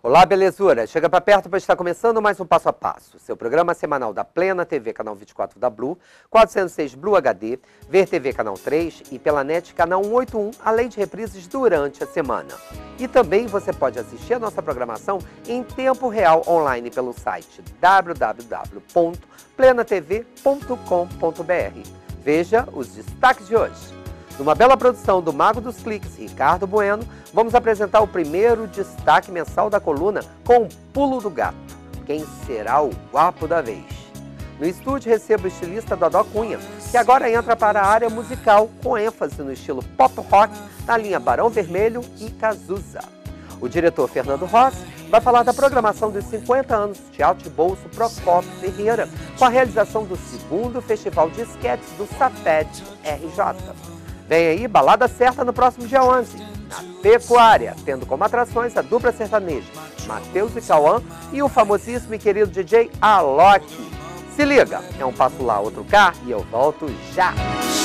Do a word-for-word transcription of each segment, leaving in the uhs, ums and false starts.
Olá, belezura! Chega pra perto para estar começando mais um Passo a Passo, seu programa semanal da Plena T V, canal vinte e quatro da Blue, quatrocentos e seis Blue H D, Ver T V canal três e pela net canal cento e oitenta e um, além de reprises durante a semana. E também você pode assistir a nossa programação em tempo real online pelo site w w w ponto plena t v ponto com ponto b r. Veja os destaques de hoje. Numa bela produção do Mago dos Cliques, Ricardo Bueno, vamos apresentar o primeiro destaque mensal da coluna com o Pulo do Gato. Quem será o guapo da vez? No estúdio recebo o estilista Dodó Cunha, que agora entra para a área musical com ênfase no estilo pop rock na linha Barão Vermelho e Cazuza. O diretor Fernando Rossi vai falar da programação dos cinquenta anos de Teatro de Bolso Procópio Ferreira, com a realização do segundo Festival de Esquetes do SAPED R J. Vem aí, balada certa no próximo dia onze, na Pecuária, tendo como atrações a dupla sertaneja Matheus e Cauã e o famosíssimo e querido D J Alok. Se liga, é um passo lá, outro cá e eu volto já!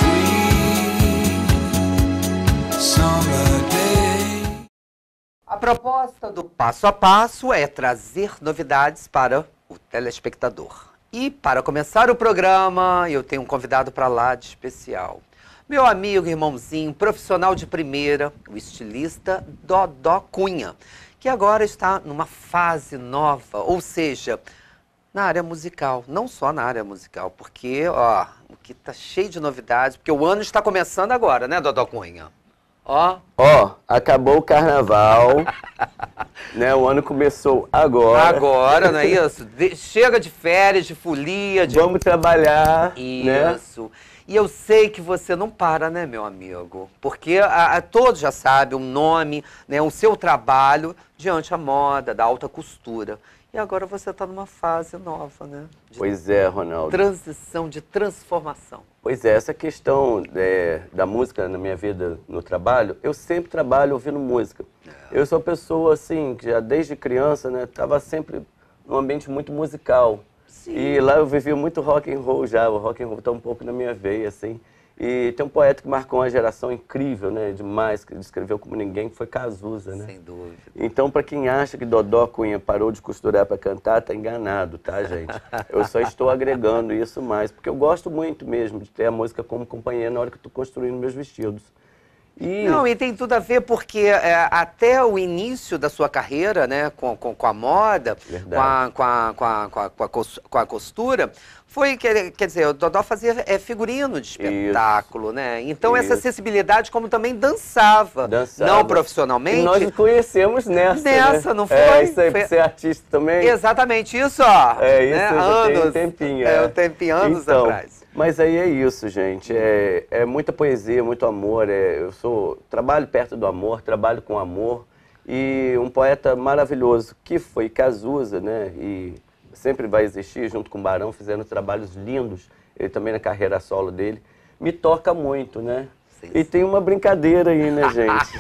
A proposta do Passo a Passo é trazer novidades para o telespectador. E para começar o programa, eu tenho um convidado para lá de especial. Meu amigo, irmãozinho, profissional de primeira, o estilista Dodó Cunha, que agora está numa fase nova, ou seja, na área musical, não só na área musical, porque, ó, o que tá cheio de novidades, porque o ano está começando agora, né, Dodó Cunha? Ó, ó, acabou o carnaval, né, o ano começou agora. Agora, não é isso? De, chega de férias, de folia, de... Vamos trabalhar, isso. Né? E eu sei que você não para, né, meu amigo? Porque a, a, todos já sabem o nome, né, o seu trabalho diante a moda, da alta costura. E agora você está numa fase nova, né? De pois é, Ronaldo. Transição, de transformação. Pois é, essa questão é, da música na minha vida, no trabalho, eu sempre trabalho ouvindo música. É. Eu sou uma pessoa, assim, que já desde criança, né, estava sempre num ambiente muito musical. Sim. E lá eu vivia muito rock and roll já, o rock and roll está um pouco na minha veia, assim. E tem um poeta que marcou uma geração incrível, né, demais, que descreveu como ninguém, que foi Cazuza, né? Sem dúvida. Então, para quem acha que Dodó Cunha parou de costurar para cantar, tá enganado, tá, gente? Eu só estou agregando isso mais, porque eu gosto muito mesmo de ter a música como companheira na hora que eu estou construindo meus vestidos. E... Não, e tem tudo a ver porque é, até o início da sua carreira, né, com, com, com a moda, com a, com, a, com, a, com, a, com, a, com a costura, foi, quer, quer dizer, o Dodó fazia é, figurino de espetáculo, isso, né? Então isso. Essa acessibilidade, como também dançava, dançava. Não profissionalmente. E nós nos conhecemos nessa, Nessa, né? não foi? É, isso aí, foi... pra ser artista também. Exatamente, isso, ó. É, isso, né? anos, tem um tempinho. É, é um tempinho, anos então, atrás. Mas aí é isso, gente, é, é muita poesia, muito amor, é, eu sou, trabalho perto do amor, trabalho com amor, e um poeta maravilhoso que foi Cazuza, né, e sempre vai existir, junto com o Barão, fizeram trabalhos lindos, ele também na carreira solo dele, me toca muito, né? Sim, e tem uma brincadeira aí, né, gente?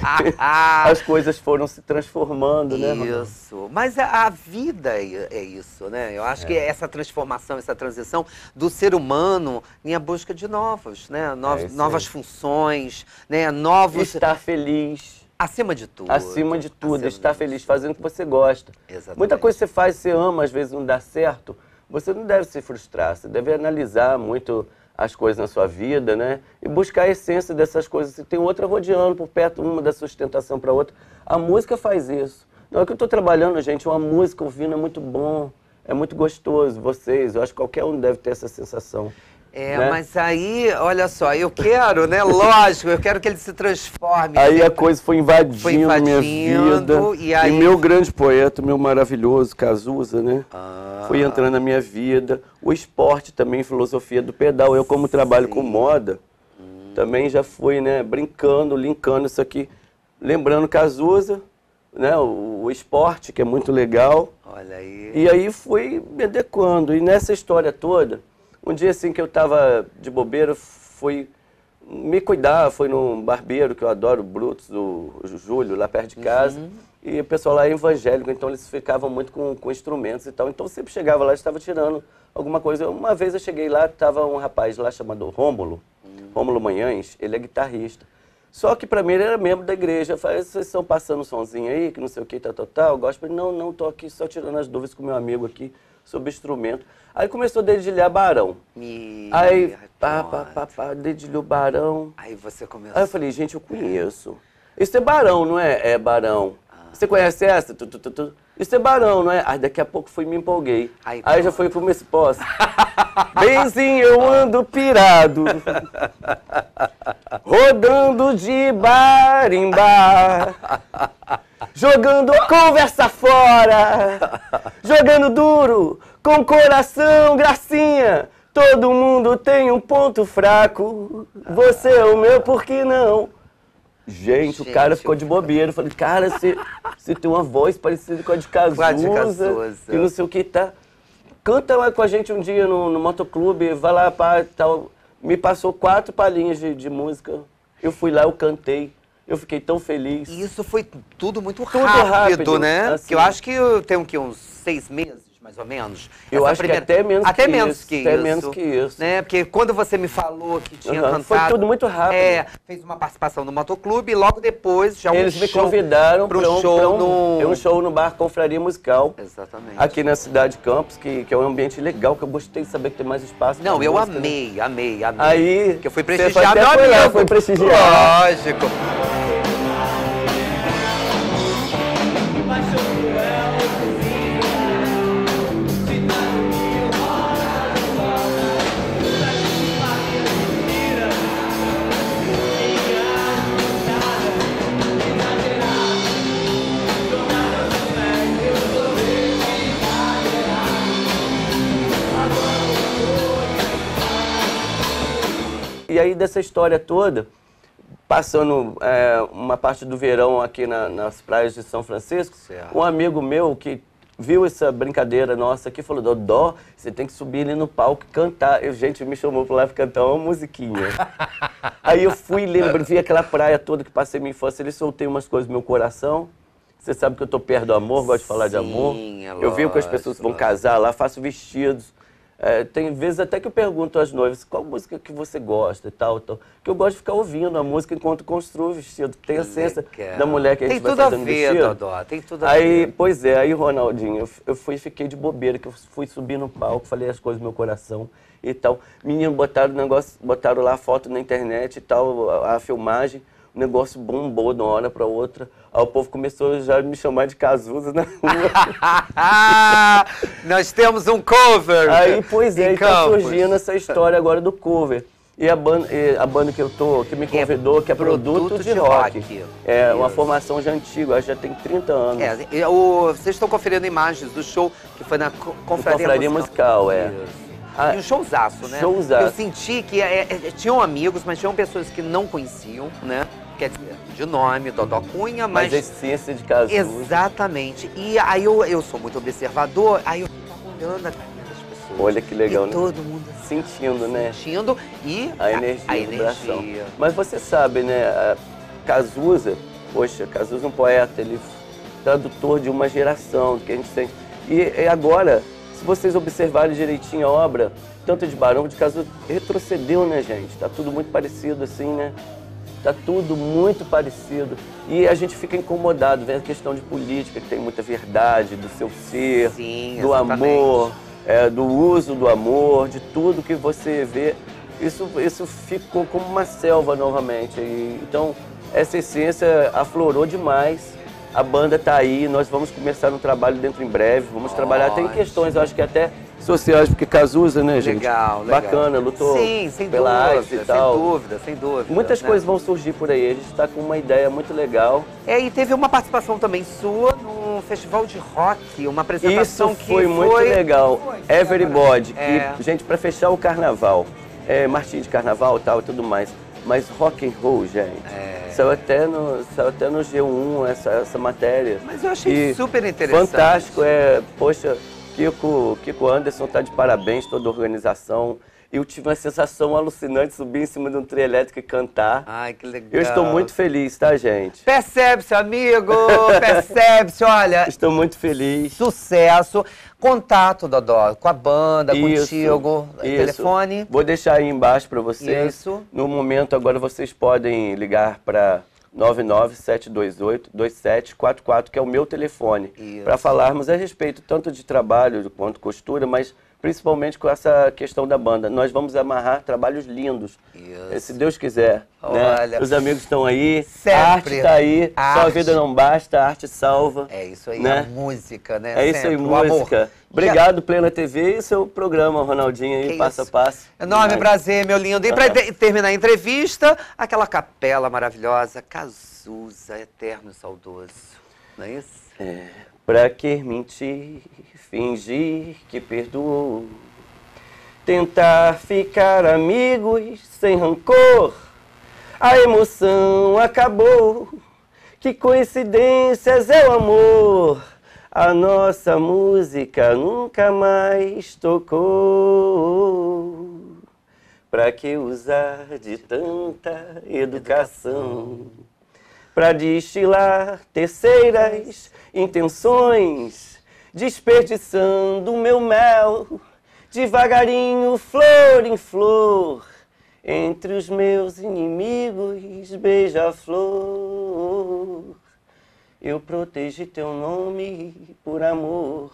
As coisas foram se transformando, né? Isso. Mas a, a vida é, é isso, né? Eu acho é. que essa transformação, essa transição do ser humano em a busca de novos, né? Novos, é novas funções, né? Novos... Estar feliz. Acima de tudo. Acima de tudo. Acima estar de feliz, fazendo o que você gosta. Exatamente. Muita coisa você faz, você ama, às vezes não dá certo. Você não deve se frustrar, você deve analisar muito as coisas na sua vida, né? E buscar a essência dessas coisas. Você tem outra rodeando por perto, uma da sustentação para outra. A música faz isso. Na hora que eu estou trabalhando, gente, uma música ouvindo é muito bom, é muito gostoso. Vocês, eu acho que qualquer um deve ter essa sensação. É, né? Mas aí, olha só, eu quero, né? Lógico, eu quero que ele se transforme. Aí sempre. A coisa foi invadindo, foi invadindo minha vida. E, aí... e meu grande poeta, meu maravilhoso Cazuza, né? Ah. Foi entrando na minha vida. O esporte também, filosofia do pedal. Eu, como trabalho Sim. com moda, hum. também já fui, né? Brincando, linkando isso aqui. Lembrando Cazuza, né? O, o esporte, que é muito legal. Olha aí. E aí fui me adequando. E nessa história toda, um dia assim que eu estava de bobeira, fui me cuidar, foi num barbeiro que eu adoro, Brutus, do Júlio, lá perto de casa. Uhum. E o pessoal lá é evangélico, então eles ficavam muito com, com instrumentos e tal. Então eu sempre chegava lá e estava tirando alguma coisa. Uma vez eu cheguei lá, estava um rapaz lá chamado Rômulo, uhum. Rômulo Manhães, ele é guitarrista. Só que pra mim ele era membro da igreja. Eu falei, vocês estão passando um sonzinho aí, que não sei o que, tal, tal, tal. Eu gosto. Não, não, tô aqui só tirando as dúvidas com meu amigo aqui sobre instrumento. Aí começou a dedilhar Barão. Me... Aí, pá, pá, pá, pá, dedilhou Barão. Aí você começou. Aí eu falei, gente, eu conheço. Isso é Barão, não é? É Barão. Ah. Você conhece essa? Tu, tu, tu, tu. Isso é Barão, não é? Aí daqui a pouco fui me empolguei. Aí, Aí já foi como esse posse. Benzinho, eu ando pirado. Rodando de bar em bar. Jogando conversa fora. Jogando duro, com coração, gracinha. Todo mundo tem um ponto fraco. Você é o meu, por que não? Gente, Gente, o cara ficou de bobeira. Eu falei, cara, você, você tem uma voz parecida com a de Cazuza, de Cazuza. E não sei o que tá. Canta lá com a gente um dia no, no motoclube, vai lá, pá, tal. Me passou quatro palhinhas de, de música. Eu fui lá, eu cantei. Eu fiquei tão feliz. E isso foi tudo muito tudo rápido, rápido, né? Assim. Que eu acho que eu tenho que uns seis meses. Mais ou menos? Eu Essa acho primeira... que até menos até que menos isso. Que até isso. menos que isso. Né? Porque quando você me falou que tinha uhum. cantado... Foi tudo muito rápido. É, fez uma participação no motoclube e logo depois já Eles um me show convidaram para um um show pra um, no... É um show no bar Confraria Musical. Exatamente. Aqui na cidade de Campos, que, que é um ambiente legal, que eu gostei de saber que tem mais espaço. Não, eu música, amei, né? amei, amei. Aí... Que eu fui prestigiar meu amigo. Lá, foi prestigiar. Lógico. E aí, dessa história toda, passando é, uma parte do verão aqui na, nas praias de São Francisco, certo. Um amigo meu que viu essa brincadeira nossa aqui falou, Dodó, você tem que subir ali no palco e cantar. Eu, gente, me chamou pra lá pra cantar uma musiquinha. Aí eu fui, lembro, vi aquela praia toda que passei minha infância, ali soltei umas coisas no meu coração. Você sabe que eu tô perto do amor, gosto de falar Sim, de amor. É eu vejo que as pessoas vão casar lá, faço vestidos. É, tem vezes até que eu pergunto às noivas qual música que você gosta e tal, tal. Que eu gosto de ficar ouvindo a música enquanto construo o vestido. Tem a essência da mulher que a gente tem vai fazendo ver, vestido. Dodó, tem tudo a aí, ver. Pois é, aí, Ronaldinho, eu, eu fui, fiquei de bobeira, que eu fui subir no palco, falei as coisas do meu coração e tal. Menino, botaram o negócio, botaram lá a foto na internet e tal, a, a filmagem. O negócio bombou de uma hora para outra. Aí o povo começou já a me chamar de Cazuza na rua. Nós temos um cover! Aí, pois é, está surgindo essa história agora do cover. E a banda, e a banda que eu tô, que me convidou, que é Produto, Produto de, de Rock. rock. É Isso. Uma formação já antiga, acho que já tem trinta anos. É, o, vocês estão conferindo imagens do show que foi na Confraria, Confraria Musical. Musical, é. Ah, e um showzaço, né? Showzaço. Eu senti que é, é, tinham amigos, mas tinham pessoas que não conheciam, né? Quer dizer, de nome, Dodó Cunha, mas... Mas a essência de Cazuza. Exatamente. E aí eu, eu sou muito observador, aí eu tava olhando a carreira das pessoas. Olha que legal, e né? todo mundo sentindo, né? Sentindo e a energia, a, a energia. Mas você sabe, né? A Cazuza, poxa, Cazuza é um poeta, ele é tradutor de uma geração, que a gente tem. E, e agora, se vocês observarem direitinho a obra, tanto de Barão, de Cazuza, retrocedeu, né, gente? Tá tudo muito parecido assim, né? Tá tudo muito parecido. E a gente fica incomodado, vendo a questão de política, que tem muita verdade do seu ser, Sim, do amor, é, do uso do amor, de tudo que você vê. Isso, isso ficou como uma selva novamente. E, então, essa essência aflorou demais. A banda tá aí, nós vamos começar um trabalho dentro em breve. Vamos oh, trabalhar até em questões, eu acho que até sociais, porque Cazuza, né, gente? Legal, legal. Bacana, lutou Sim, sem pela dúvida, arte e tal. Sem dúvida, sem dúvida. Muitas né? coisas vão surgir por aí, a gente está com uma ideia muito legal. É, e teve uma participação também sua no Festival de Rock, uma apresentação Isso que foi foi... muito legal. Foi, Everybody, é. que, gente, para fechar o carnaval, é, marchinha de carnaval e tal e tudo mais, mas rock and roll, gente. É. Saiu até no, saiu até no G um essa, essa matéria. Mas eu achei e super interessante. Fantástico, é, poxa, Kiko, Kiko Anderson tá de parabéns, toda a organização. eu tive uma sensação alucinante de subir em cima de um trio elétrico e cantar. Ai, que legal. Eu estou muito feliz, tá, gente? Percebe-se, amigo, percebe-se, olha. Estou muito feliz. Sucesso. Contato, Dodó, com a banda, Isso, contigo, isso. telefone. Vou deixar aí embaixo para vocês. Isso. No momento, agora vocês podem ligar para nove nove sete dois oito dois sete quatro quatro, que é o meu telefone, para falarmos a respeito tanto de trabalho quanto costura, mas principalmente com essa questão da banda. Nós vamos amarrar trabalhos lindos, Isso. se Deus quiser. Olha. Né? Os amigos estão aí, Sempre. a arte está aí, A só arte. a vida não basta, a arte salva. É isso aí, né? a música, né? É isso aí, Sempre, o música. amor. Obrigado, Plena T V, e seu programa, Ronaldinho, aí, Que passo isso. a passo. Enorme Demais. prazer, meu lindo. E para terminar a entrevista, aquela capela maravilhosa, Cazuza, eterno e saudoso. Não é isso? É, pra que mentir, fingir que perdoou, tentar ficar amigos sem rancor, a emoção acabou, que coincidências é o amor, a nossa música nunca mais tocou. Pra que usar de tanta educação, pra destilar terceiras intenções, desperdiçando meu mel, devagarinho, flor em flor, entre os meus inimigos, beija-flor. Eu protegi teu nome por amor,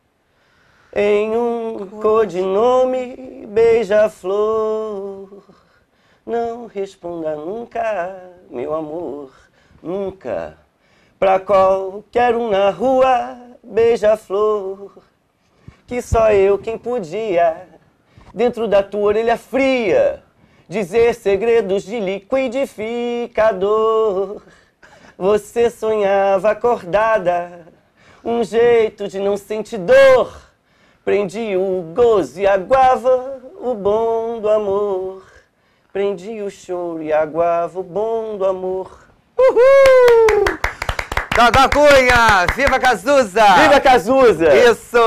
em um codinome, beija-flor. Não responda nunca, meu amor, nunca, pra qualquer um na rua, beija-flor, que só eu quem podia, dentro da tua orelha fria, dizer segredos de liquidificador. Você sonhava acordada, um jeito de não sentir dor, prendi o gozo e aguava o bom do amor, prendi o choro e aguava o bom do amor. Uhul! Dodó Cunha, viva Cazuza! Viva Cazuza! Isso!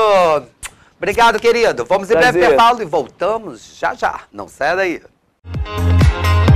Obrigado, querido. Vamos em breve Prazer. intervalo e voltamos já já. Não sai daí.